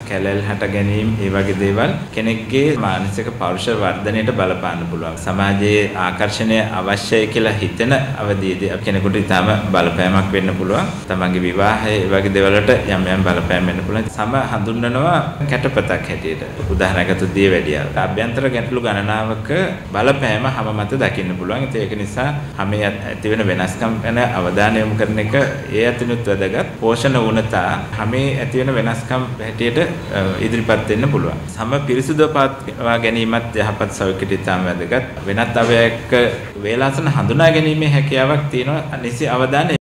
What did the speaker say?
කැලැල් හට ගැනීම ඒ වගේ දේවල් කෙනෙක්ගේ මානසික පෞරුෂ වර්ධනයට බලපාන්න පුළුවන්. සමාජයේ ආකර්ෂණය අවශ්‍යයි කියලා හිතෙන අවදීදී කෙනෙකුට ඊටම බලපෑමක් වෙන්න පුළුවන්. තමන්ගේ විවාහය ඒ වගේ දේවල් වලට යම් යම් බලපෑම් වෙන්න පුළුවන්. සම හඳුන්වනවා කැටපතක් හැටියට. උදාහරණයක් ගත්තොත් දියවැඩියාව. අභ්‍යන්තර ගැටලු ගණනාවක බලපෑම හැම මත දකින්න පුළුවන්. ඒක නිසා හැම ඇති වෙන වෙනස්කම් ගැන අවධානය යොමු කරන එක ඒ අතිනුත් වැදගත්. පෝෂණ වුණතා හැම ඇති වෙන වෙනස්කම් හැටියට ඉදිරිපත් වෙන්න පුළුවන්. සම පිරිසුදුව පවත්වා ගැනීමත් යහපත් සෞඛ්‍යයට ඉතාම වැදගත්. වෙනත් අවයවයක වේලාසන හඳුනා ගැනීමේ හැකියාවක් තියෙනවා. නිසි අවධානය